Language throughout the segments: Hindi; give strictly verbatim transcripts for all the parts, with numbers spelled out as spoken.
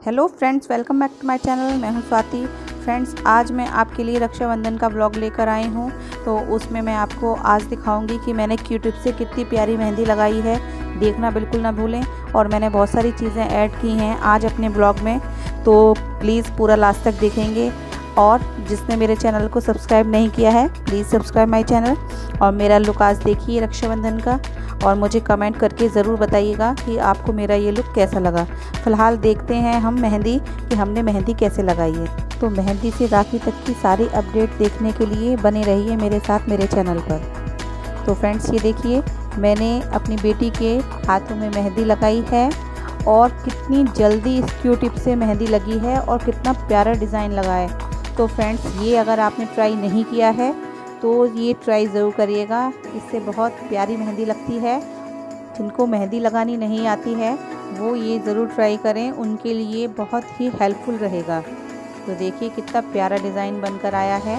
Hello friends, welcome back to my channel. मैं हूं स्वाति। फ्रेंड्स, आज मैं आपके लिए रक्षाबंधन का व्लॉग लेकर आई हूं। तो उसमें मैं आपको आज दिखाऊंगी कि मैंने क्यू टिप से कितनी प्यारी मेहंदी लगाई है। देखना बिल्कुल ना भूलें। और मैंने बहुत सारी चीज़ें ऐड की हैं आज अपने ब्लॉग में, तो प्लीज़ पूरा लास्ट तक देखेंगे। और जिसने मेरे चैनल को सब्सक्राइब नहीं किया है, प्लीज़ सब्सक्राइब माय चैनल। और मेरा लुक आज देखिए रक्षाबंधन का, और मुझे कमेंट करके ज़रूर बताइएगा कि आपको मेरा ये लुक कैसा लगा। फ़िलहाल देखते हैं हम मेहंदी कि हमने मेहंदी कैसे लगाई है। तो मेहंदी से राखी तक की सारी अपडेट देखने के लिए बने रहिए मेरे साथ मेरे चैनल पर। तो फ्रेंड्स, ये देखिए मैंने अपनी बेटी के हाथों में मेहंदी लगाई है, और कितनी जल्दी इस क्यू टिप से मेहंदी लगी है और कितना प्यारा डिज़ाइन लगा है। तो फ्रेंड्स, ये अगर आपने ट्राई नहीं किया है तो ये ट्राई ज़रूर करिएगा। इससे बहुत प्यारी मेहंदी लगती है। जिनको मेहंदी लगानी नहीं आती है वो ये ज़रूर ट्राई करें, उनके लिए बहुत ही हेल्पफुल रहेगा। तो देखिए कितना प्यारा डिज़ाइन बनकर आया है,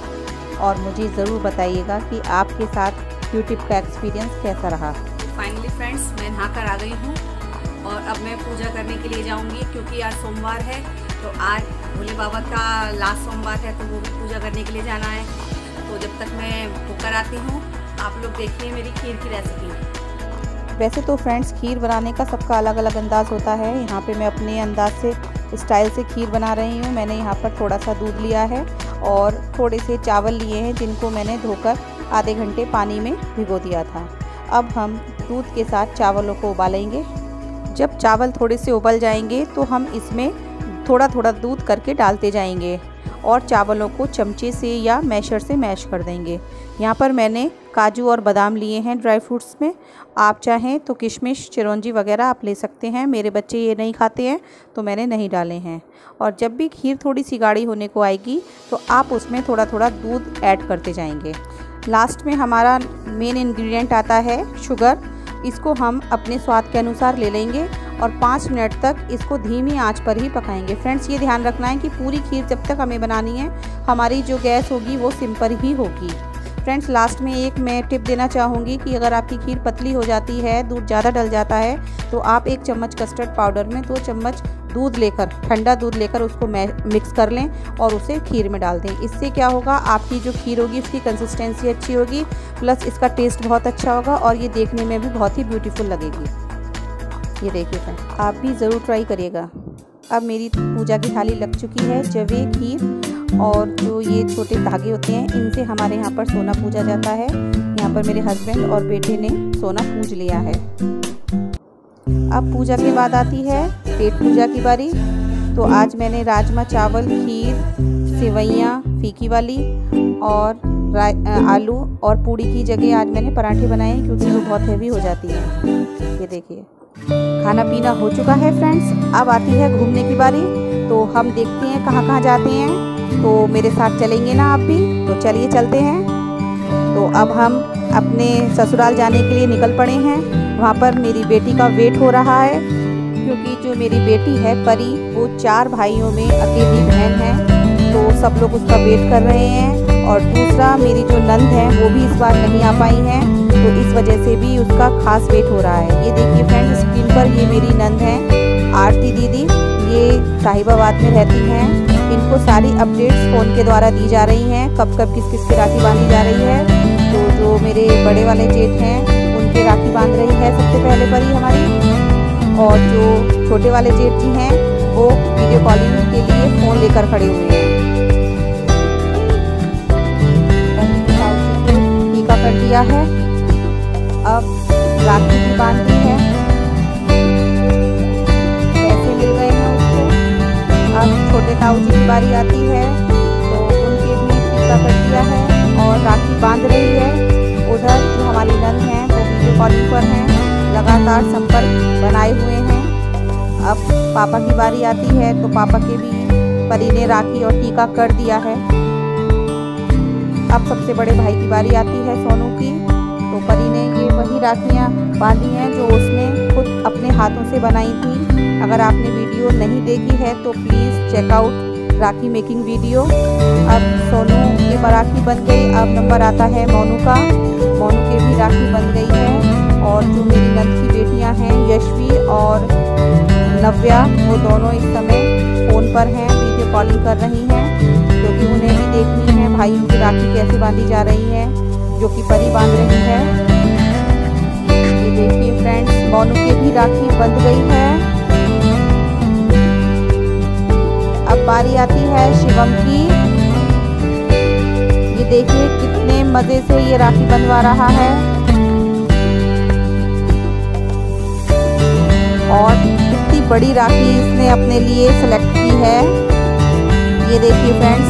और मुझे ज़रूर बताइएगा कि आपके साथ क्यू टिप का एक्सपीरियंस कैसा रहा। फाइनली फ्रेंड्स, मैं नहा कर आ गई हूँ और अब मैं पूजा करने के लिए जाऊँगी, क्योंकि आज सोमवार है। तो आज भोले बाबा का लास्ट सोमवार है, तो वो भी पूजा करने के लिए जाना है। तो जब तक मैं होकर आती हूँ, आप लोग देखिए मेरी खीर की रेसिपी। वैसे तो फ्रेंड्स, खीर बनाने का सबका अलग अलग अंदाज़ होता है। यहाँ पे मैं अपने अंदाज से स्टाइल से खीर बना रही हूँ। मैंने यहाँ पर थोड़ा सा दूध लिया है और थोड़े से चावल लिए हैं, जिनको मैंने धोकर आधे घंटे पानी में भिगो दिया था। अब हम दूध के साथ चावलों को उबालेंगे। जब चावल थोड़े से उबल जाएंगे तो हम इसमें थोड़ा थोड़ा दूध करके डालते जाएंगे और चावलों को चमचे से या मैशर से मैश कर देंगे। यहाँ पर मैंने काजू और बादाम लिए हैं ड्राई फ्रूट्स में। आप चाहें तो किशमिश, चिरौंजी वगैरह आप ले सकते हैं। मेरे बच्चे ये नहीं खाते हैं तो मैंने नहीं डाले हैं। और जब भी खीर थोड़ी सी गाढ़ी होने को आएगी तो आप उसमें थोड़ा थोड़ा दूध ऐड करते जाएंगे। लास्ट में हमारा मेन इंग्रेडिएंट आता है शुगर। इसको हम अपने स्वाद के अनुसार ले लेंगे और पाँच मिनट तक इसको धीमी आंच पर ही पकाएंगे। फ्रेंड्स, ये ध्यान रखना है कि पूरी खीर जब तक हमें बनानी है, हमारी जो गैस होगी वो सिम पर ही होगी। फ्रेंड्स, लास्ट में एक मैं टिप देना चाहूँगी कि अगर आपकी खीर पतली हो जाती है, दूध ज़्यादा डल जाता है, तो आप एक चम्मच कस्टर्ड पाउडर में दो चम्मच दूध लेकर, ठंडा दूध लेकर उसको मिक्स कर लें और उसे खीर में डाल दें। इससे क्या होगा, आपकी जो खीर होगी उसकी कंसिस्टेंसी अच्छी होगी, प्लस इसका टेस्ट बहुत अच्छा होगा और ये देखने में भी बहुत ही ब्यूटीफुल लगेगी। ये देखिए फ्रेंड, आप भी ज़रूर ट्राई करिएगा। अब मेरी पूजा की थाली लग चुकी है। जवे, खीर और जो ये छोटे धागे होते हैं, इनसे हमारे यहाँ पर सोना पूजा जाता है। यहाँ पर मेरे हस्बैंड और बेटे ने सोना पूज लिया है। अब पूजा के बाद आती है पेट पूजा की बारी। तो आज मैंने राजमा चावल, खीर, सेवइयाँ फीकी वाली और आलू और पूड़ी की जगह आज मैंने पराठे बनाए, क्योंकि वो बहुत हैवी हो जाती है। ये देखिए, खाना पीना हो चुका है फ्रेंड्स। अब आती है घूमने की बारी। तो हम देखते हैं कहाँ कहाँ जाते हैं। तो मेरे साथ चलेंगे ना आप भी? तो चलिए चलते हैं। तो अब हम अपने ससुराल जाने के लिए निकल पड़े हैं। वहाँ पर मेरी बेटी का वेट हो रहा है, क्योंकि जो मेरी बेटी है परी, वो चार भाइयों में अकेली बहन है, तो सब लोग उसका वेट कर रहे हैं। और दूसरा, मेरी जो नंद है वो भी इस बार नहीं आ पाई हैं, तो इस वजह से भी उसका खास वेट हो रहा है। ये देखिए फ्रेंड्स, स्क्रीन पर ये मेरी नंद है आरती दीदी। ये साहिबाबाद में रहती हैं। इनको सारी अपडेट्स फ़ोन के द्वारा दी जा रही हैं, कब कब किस किस की राखी बांधी जा रही है। तो जो मेरे बड़े वाले जेठ हैं, उनके राखी बांध रही है सबसे पहले परी हमारी। और जो छोटे वाले जेठ जी हैं, वो वीडियो कॉलिंग के लिए फ़ोन लेकर खड़े हुए हैं। टीका कर दिया है, अब राखी भी बांध दी है, पैसे मिल गए हैं उसको। अब छोटे ताऊ जी की बारी आती है, तो उनके भी टीका कर दिया है और राखी बांध रही है। उधर जो हमारी नंद हैं वो वीडियो कॉलिंग पर हैं, लगातार संपर्क बनाए हुए हैं। अब पापा की बारी आती है, तो पापा के भी परी ने राखी और टीका कर दिया है। अब सबसे बड़े भाई की बारी आती है, सोनू की। तो परी ने ये वही राखियाँ बांधी हैं जो उसने खुद अपने हाथों से बनाई थी। अगर आपने वीडियो नहीं देखी है तो please check out rakhi making video. अब सोनू की राखी बन गई। अब नंबर आता है मोनू का। मोनू की भी राखी बन गई है। और जो मेरी नंद की बेटियां हैं यशवी और नव्या, वो दोनों इस समय फ़ोन पर हैं, वीडियो कॉलिंग कर रही हैं, क्योंकि उन्हें भी देखनी है भाई उनकी राखी कैसे बांधी जा रही है, जो कि परी बांध रही है। ये देखिए फ्रेंड्स, मोनू की भी राखी बंध गई है। अब बारी आती है शिवम की। ये देखिए कितने मज़े से ये राखी बंधवा रहा है और कितनी बड़ी राखी इसने अपने लिए सेलेक्ट की है। ये देखिए फ्रेंड्स,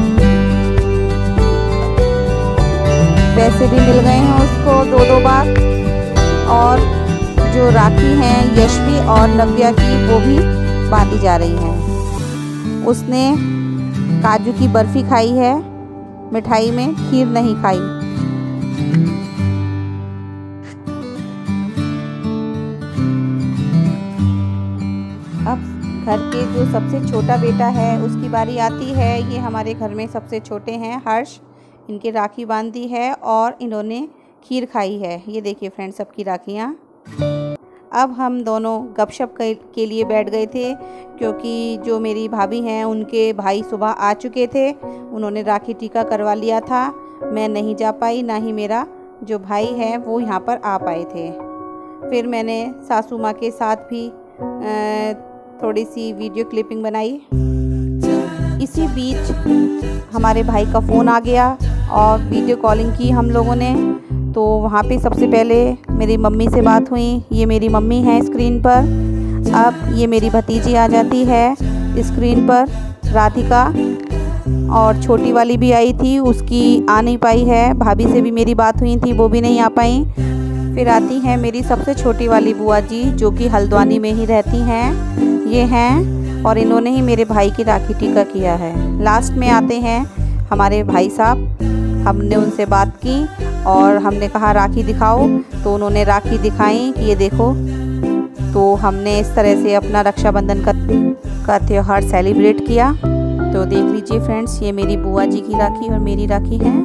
पैसे भी मिल गए हैं उसको दो दो बार, और जो राखी हैं यशवी और नव्या की वो भी बांधी जा रही हैं। उसने काजू की बर्फ़ी खाई है, मिठाई में खीर नहीं खाई। अब घर के जो सबसे छोटा बेटा है उसकी बारी आती है। ये हमारे घर में सबसे छोटे हैं हर्ष, इनकी राखी बांधी है और इन्होंने खीर खाई है। ये देखिए फ्रेंड्स सबकी राखियाँ। अब हम दोनों गपशप के लिए बैठ गए थे, क्योंकि जो मेरी भाभी हैं उनके भाई सुबह आ चुके थे, उन्होंने राखी टीका करवा लिया था। मैं नहीं जा पाई, ना ही मेरा जो भाई है वो यहाँ पर आ पाए थे। फिर मैंने सासू माँ के साथ भी थोड़ी सी वीडियो क्लिपिंग बनाई। इसी बीच हमारे भाई का फ़ोन आ गया और वीडियो कॉलिंग की हम लोगों ने। तो वहाँ पे सबसे पहले मेरी मम्मी से बात हुई। ये मेरी मम्मी है स्क्रीन पर। अब ये मेरी भतीजी आ जाती है स्क्रीन पर, राधिका, और छोटी वाली भी आई थी, उसकी आ नहीं पाई है। भाभी से भी मेरी बात हुई थी, वो भी नहीं आ पाई। फिर आती हैं मेरी सबसे छोटी वाली बुआ जी, जो कि हल्द्वानी में ही रहती हैं। ये हैं और इन्होंने ही मेरे भाई की राखी टीका किया है। लास्ट में आते हैं हमारे भाई साहब। हमने उनसे बात की और हमने कहा राखी दिखाओ, तो उन्होंने राखी दिखाई कि ये देखो। तो हमने इस तरह से अपना रक्षाबंधन का, का त्यौहार सेलिब्रेट किया। तो देख लीजिए फ्रेंड्स, ये मेरी बुआ जी की राखी और मेरी राखी है।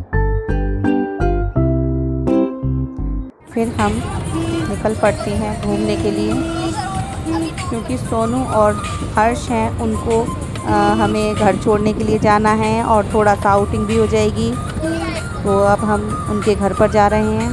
फिर हम निकल पड़ते हैं घूमने के लिए, क्योंकि सोनू और हर्ष हैं, उनको आ, हमें घर छोड़ने के लिए जाना है और थोड़ा सा आउटिंग भी हो जाएगी। तो अब हम उनके घर पर जा रहे हैं।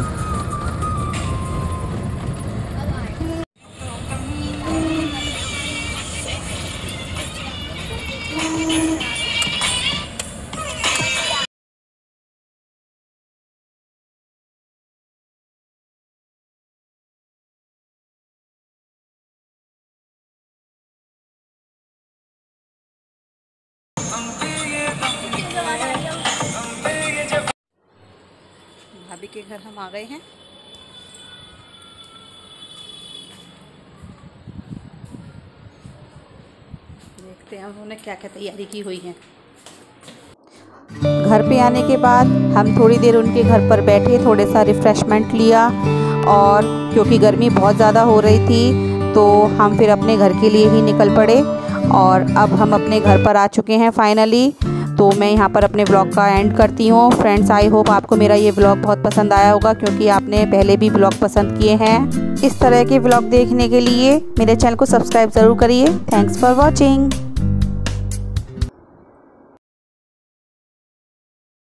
भाभी के घर हम आ गए हैं। देखते हैं उन्होंने क्या क्या तैयारी की हुई है। घर पे आने के बाद हम थोड़ी देर उनके घर पर बैठे, थोड़े सा रिफ़्रेशमेंट लिया, और क्योंकि गर्मी बहुत ज़्यादा हो रही थी तो हम फिर अपने घर के लिए ही निकल पड़े। और अब हम अपने घर पर आ चुके हैं फाइनली। तो मैं यहाँ पर अपने व्लॉग का एंड करती हूँ। फ्रेंड्स, आई होप आपको मेरा ये व्लॉग बहुत पसंद आया होगा, क्योंकि आपने पहले भी व्लॉग पसंद किए हैं। इस तरह के व्लॉग देखने के लिए मेरे चैनल को सब्सक्राइब ज़रूर करिए। Thanks for watching.